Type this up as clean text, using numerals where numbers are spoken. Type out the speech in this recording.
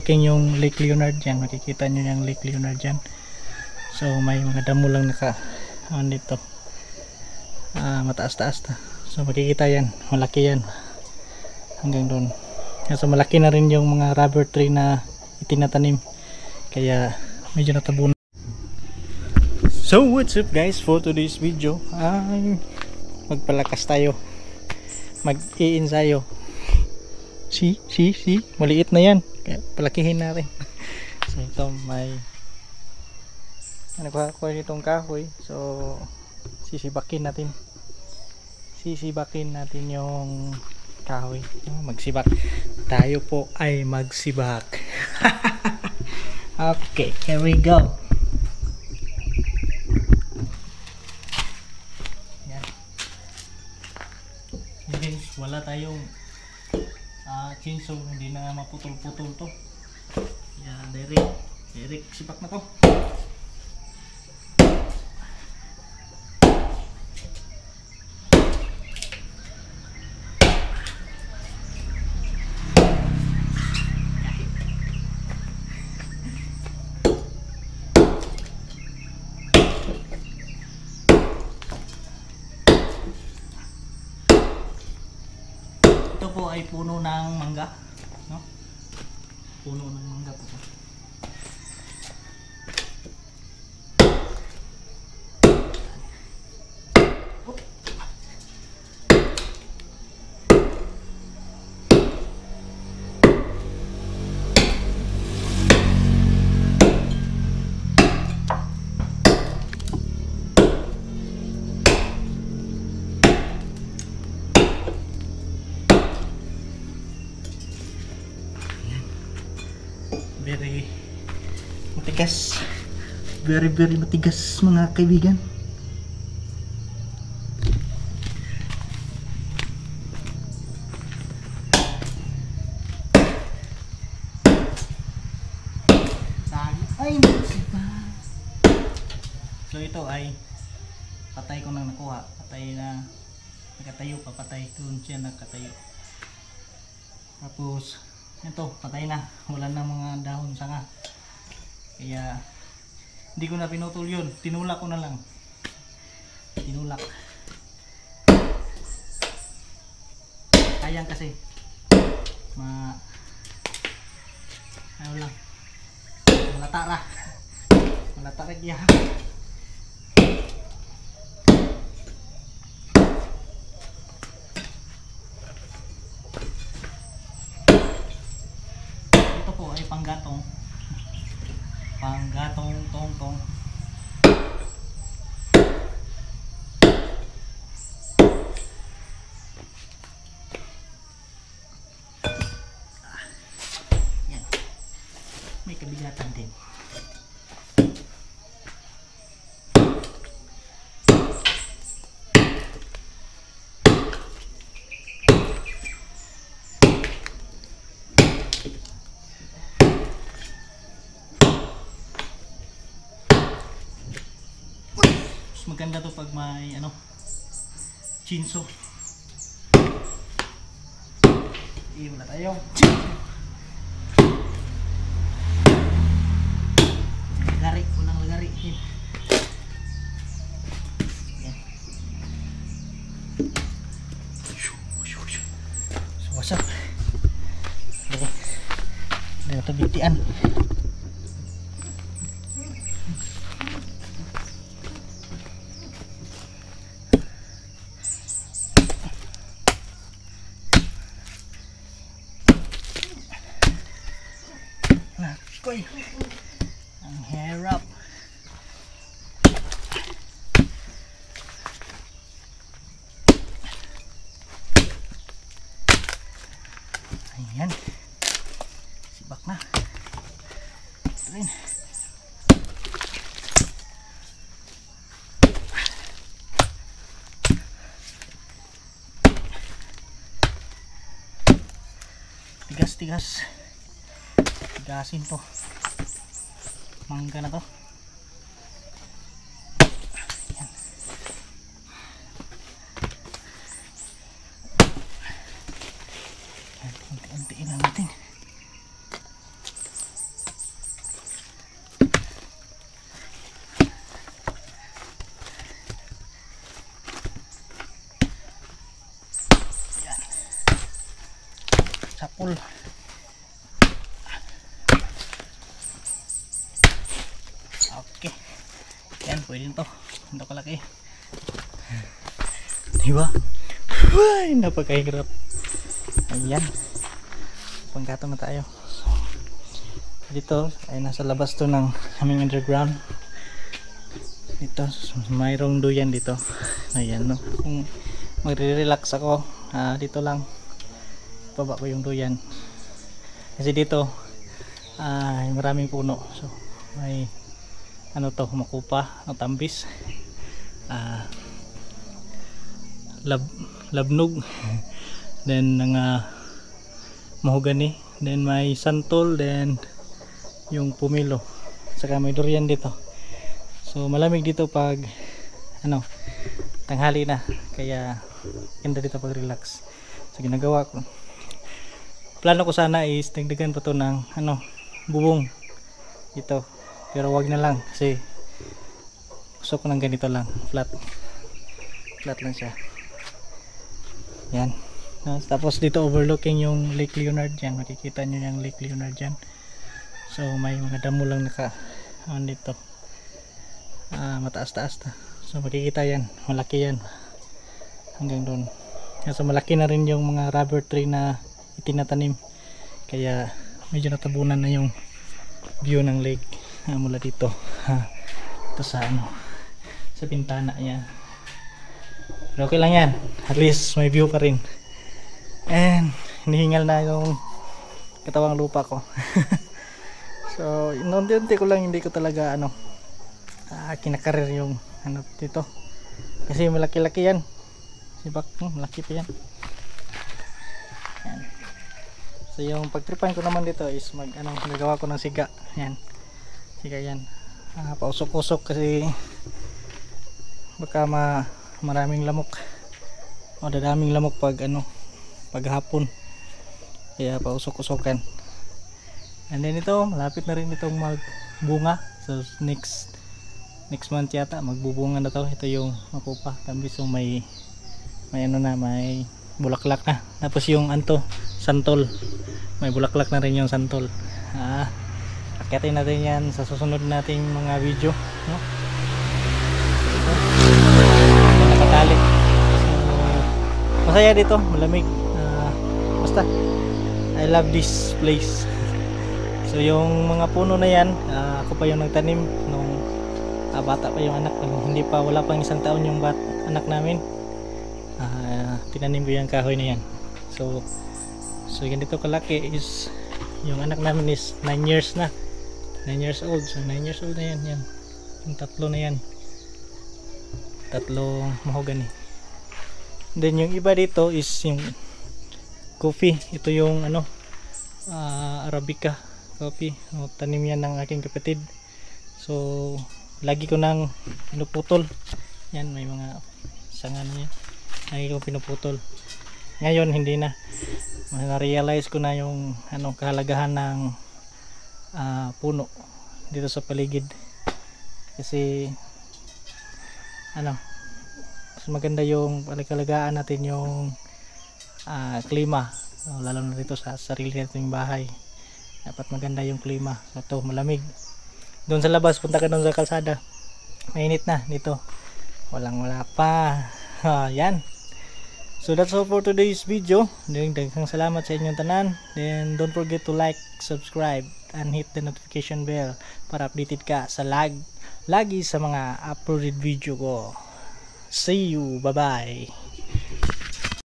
overlooking yung Lake Leonard dyan. Makikita nyo yung Lake Leonard dyan. So may mga damo lang naka dito. Mataas-taas na. So makikita yan. Malaki yan. Hanggang doon. So malaki na rin yung mga rubber tree na itinatanim. Kaya medyo natabunan. So what's up guys, for today's video ay magpalakas tayo, mag-i-ensayo. See, maliit na yan, kaya palakihin natin. So ito may nagkuha nitong kahoy, so sisibakin natin yung kahoy. Magsibak tayo po, ay magsibak. Okay, here we go. Wala tayong chainsaw, hindi na maputol-putol to. Yan, direct sipak na to. Ito po ay puno ng mangga, no? Puno ng mangga po. Very matigas, very matigas mga kaibigan. Ay, so ito ay patay ko nang nakuha, patay na nakatayo pa, patay doon siya nakatayo. Tapos ito, patay na. Wala na mga dahon sanga. Kaya hindi ko na pinutol yun. Tinulak ko na lang. Tinulak. Sayang kasi. Ano lang. Malatara. Malatara kaya. Panggatong tongtong. Yan. May kabigatan din. Maganda to pag may chainsaw. Wala tayo. Lagari, unang lagari. So what's up? Dito ito bitian. Koy, ang hirap. Ayan, sibak na. Ito rin. Tigas. Tigasin to. Mangga na to. Ayan. Unti-untiin na natin. pwede to. Ito kalaki. Diba? Ay, napakahirap. Ayan. Panggatong na tayo. Dito ay nasa labas to ng aming underground. Dito mayroong duyan dito. Ayan, no. Kung magre-relax ako, dito lang baba ko yung duyan. Kasi dito maraming puno. So may ano to, makupa, tambis. Labnog. Then mahogany. Then may santol, then yung pumilo, saka may durian dito. So malamig dito pag tanghali na, kaya ganda dito pag relax. So ginagawa ko, plano ko sana is dagdagan pa to ng bubong dito, pero wag na lang kasi gusto ko ng ganito lang, flat lang siya. Yan. Tapos dito overlooking yung Lake Leonard dyan, makikita nyo yung Lake Leonard dyan. So may mga damo lang dito, mataas-taas na. So makikita yan, malaki yan hanggang doon. So malaki na rin yung mga rubber tree na itinatanim, kaya medyo natabunan na yung view ng lake mula dito ito sa sa bintana yan. Pero okay lang yan, at least may view pa rin. And hinihingal na yung katawang lupa ko. So unti-unti ko lang, hindi ko talaga kinakarir yung dito, kasi malaki-laki yan. Sibak, malaki pa yan. Yan. So yung pagtripan ko naman dito is nagawa ko ng siga. Yan, siga yan, pausok-usok kasi baka maraming lamok o dadaming lamok pag paghapon, kaya pausok-usokan. And then ito, malapit na rin itong magbunga. So next month yata magbubunga na to. Ito yung makupa, tambis yung may may bulaklak na. Tapos yung santol, may bulaklak na rin yung santol. Akyatin natin yan sa susunod nating mga video, no? Nakatali. So masaya dito, malamig. Basta I love this place. So yung mga puno na yan, ako pa yung nagtanim nung bata pa yung anak, wala pang 1 taon yung anak namin. Tinanim ko yung kahoy na yan. So ganito kalaki is yung anak namin is 9 years na, 9 years old. So 9 years old na yan, yung tatlo na yan, tatlong mahogany. Then yung iba dito is yung coffee. Ito yung Arabica coffee, tanim yan ng aking kapatid. So lagi ko nang pinuputol yan, may mga sanga na yan, lagi ko pinuputol. Ngayon hindi na, na-realize ko na yung kahalagahan ng puno dito sa paligid, kasi mas maganda yung paligalagaan natin yung klima, lalo na dito sa sarili nating bahay. Dapat maganda yung klima. So ito, malamig. Doon sa labas, punta ka doon sa kalsada, mainit na. Dito wala pa. Yan. So that's all for today's video. Daghang salamat sa inyong tanan. Then don't forget to like, subscribe, and hit the notification bell para updated ka sa lagi sa mga uploaded video ko. See you. Bye bye.